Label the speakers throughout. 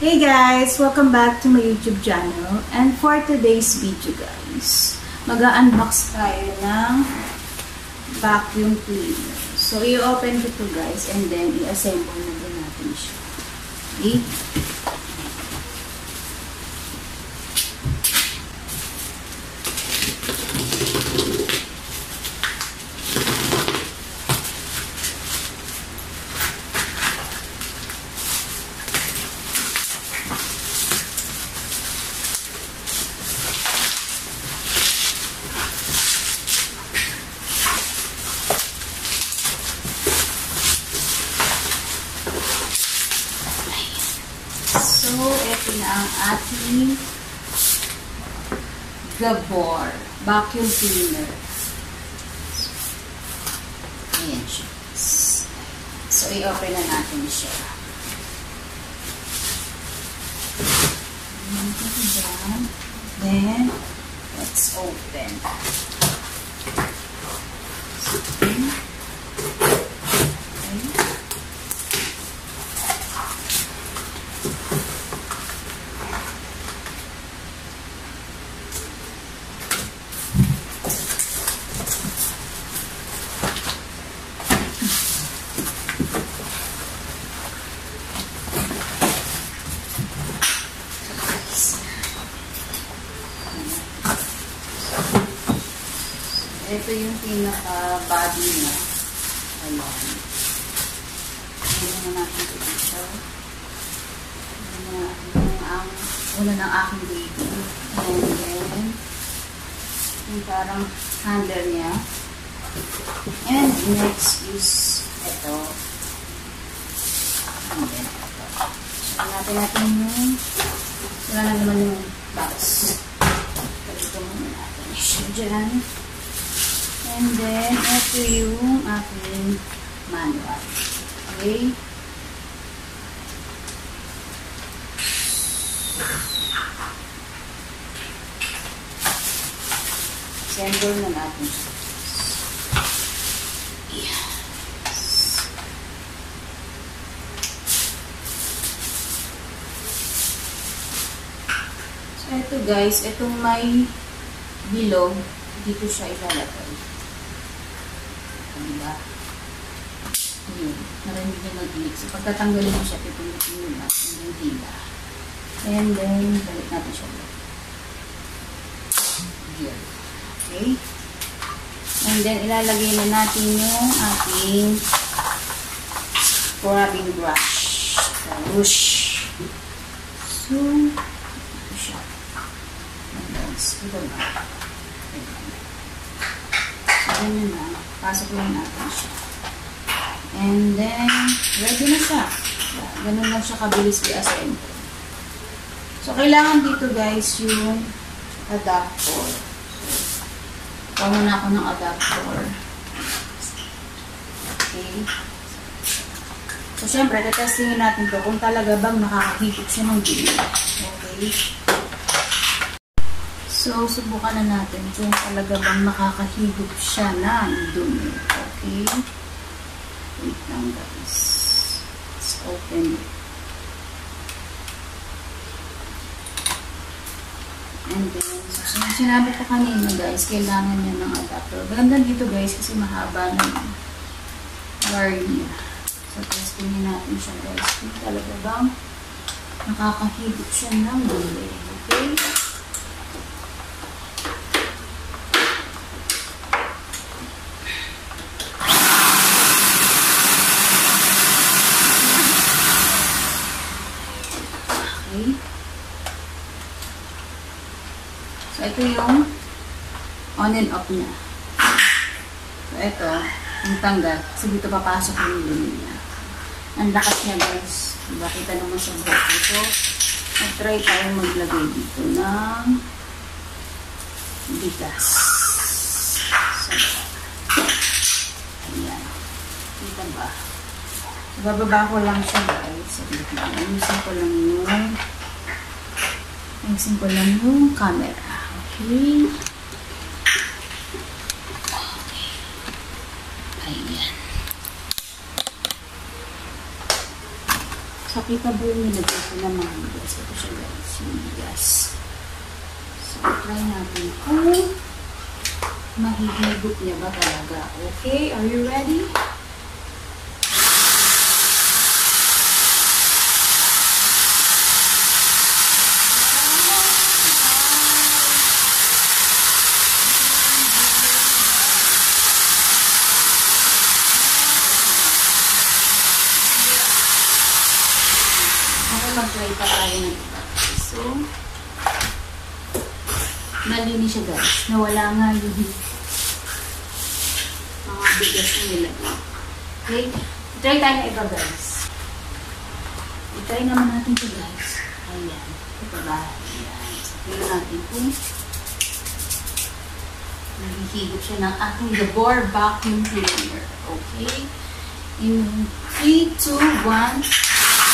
Speaker 1: Hey guys! Welcome back to my YouTube channel. And for today's video guys, mag-unbox tayo ng vacuum cleaner. So, i-open ko to guys and then i-assemble na din natin siya. Okay? So, ito na ang ating Gabor vacuum cleaner. Ayan siya. So, i-open na natin siya. Then, let's open. Ito yung pinaka-body na. Ayan. Ayan na natin ito dito. Una ng aking baby. And then, yung parang handle niya. And next is ito. And then ito. So, natin yung wala na naman yung box. Ito muna natin siya dyan. And then, ito yung aking manual. Okay? Assemble na natin siya. Yes. So, ito guys, itong may bilog, dito siya ilalagay. Diba? Yun. Narinig niya mag-ilik. So, pagkatanggalin mo siya, pipulitin mo na yung hila. And then, balik natin siya ulit. Yun. Okay? And then, ilalagay na natin yung ating scrubbing brush. Brush. So, ito siya. And then, ito na. So, ganyan na. Pasok lang natin siya. And then, ready na siya. Ganun lang siya kabilis i-assemble. So, kailangan dito guys yung adapter. Kuha muna ako ng adapter. Okay. So, syempre, tetestingin natin to kung talaga bang nakakahigit siya ng dumi. Okay. So, subukan na natin kung talaga bang makakahigop siya ng dumi. Okay? Wait lang guys. Let's open it. And then, so, sinabi ko kanina guys, kailangan niya ng adapter. Ganda dito guys kasi mahaba na yung wire niya. So, testingin natin siya guys. Kung talaga bang nakakahigop siya ng dumi. Okay? So, ito yung on and off niya. So, ito, yung tanggal. Kasi dito papasok yung dumi niya. Ang lakas niya, guys. Diba? Kita naman sa buhok. So, mag-try tayo maglagay dito ng bigas. So, ayan. Kita ba? So, bababa ko lang siya, guys. Ayusin ko lang yung camera. Okay. Ayan. So, Pakita ba yung nilagay ko ng mga bigas? Ito siya guys, yung bigas. So, try natin kung mahihigop niya ba talaga. Okay, are you ready? Mag-try pa tayo ng iba. So, malinis siya guys. Nawala nga yung mga bigas na nilagay. Okay? Try tayo ng iba guys. I-try naman natin ito guys. Ayan. Ito ba? Ayan. Sabihin natin kung nahihigop siya ng ating Gabor vacuum cleaner. Okay? In 3, 2, 1.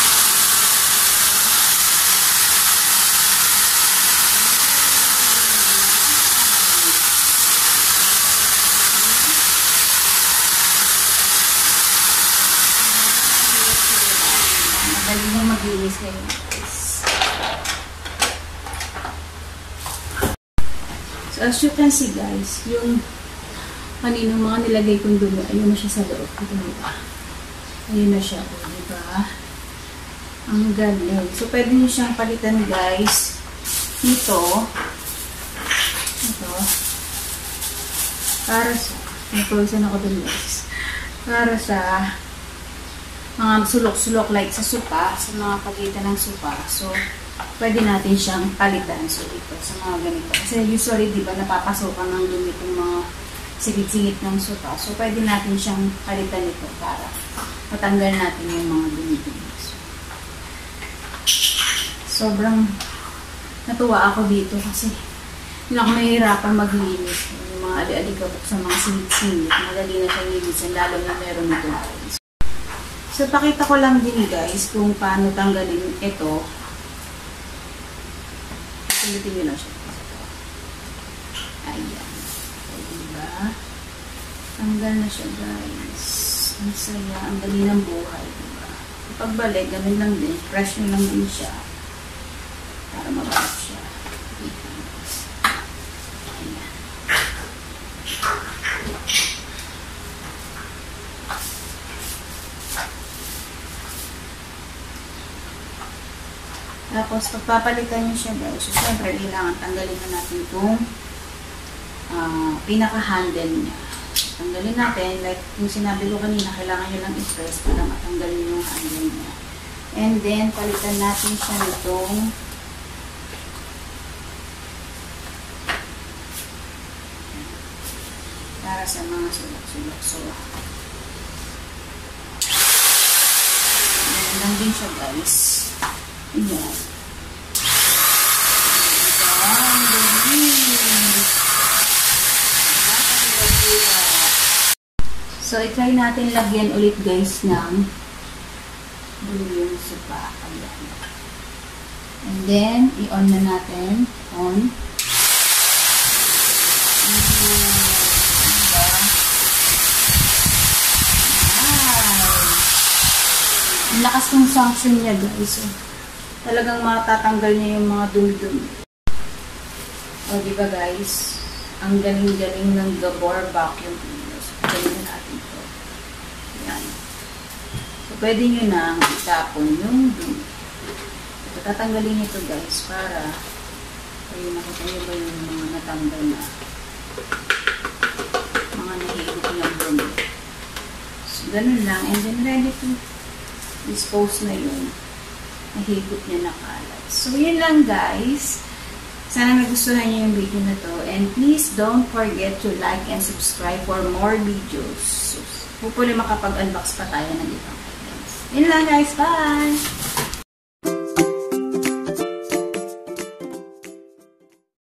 Speaker 1: Madali nang maglinis kayo guys. So as you can see guys, yung kaninang mga nilagay kong dumi, ayun na siya sa loob. Ito diba? Ayun na siya. Diba? Ang galing. So pwede nyo siyang palitan guys. Ito. Para sa, napawisan ako dun guys. Para sa mga sulok-sulok like sa supa, sa mga pagitan ng supa. So, pwede natin siyang palitan. So, ito, sa mga ganito. Kasi usually, di ba, napapasokan ng dumi itong mga sigit-sigit ng supa. So, pwede natin siyang palitan ito para matanggal natin yung mga dumi-dumi. So, sobrang natuwa ako dito kasi hindi ako mahihirapan maglinis. Yung mga ali-alikabok sa mga singit-singit. Madali na siyang linisan, lalo na meron ito guys. So, pakita ko lang din guys kung paano tanggalin ito. Pilitin nyo lang siya. Ayan. So, diba? Tanggal na siya guys. Ang saya. Ang dali ng buhay. Diba? Pagbalik, ganun lang din. Fresh nyo lang din siya. Para mabalik siya. Ayan. Tapos, pagpapalitan nyo siya guys, so, syempre, kailangan tanggalin na natin itong pinaka-handle niya. Tanggalin natin, like yung sinabi ko kanina, kailangan nyo lang i-press para matanggalin yung handle niya. And then, palitan natin siya nitong para sa mga sulok-sulok. So, yan lang din siya guys. Ayan. So, i-try natin lagyan ulit guys ng yung supa. Ayan. And then, i-on na natin. On. Ang lakas ng suction niya guys. Talagang matatanggal niya yung mga dumi-dumi. O, diba guys? Ang galing-galing ng Gabor vacuum cleaner. So, galing natin ito. Yan. So, pwede nyo nang itapon yung dumi. So, tatanggalin ito guys para ayun, nakita nyo ba yung mga natanggal na mga nahigop ng dumi. So, ganun lang. And then, ready to dispose na yung nahigop niya na kalat. So, yun lang guys. Sana nagustuhan niyo yung video na to. And please don't forget to like and subscribe for more videos. So, hopefully makapag-unbox pa tayo ng ibang items. Yun lang guys. Bye!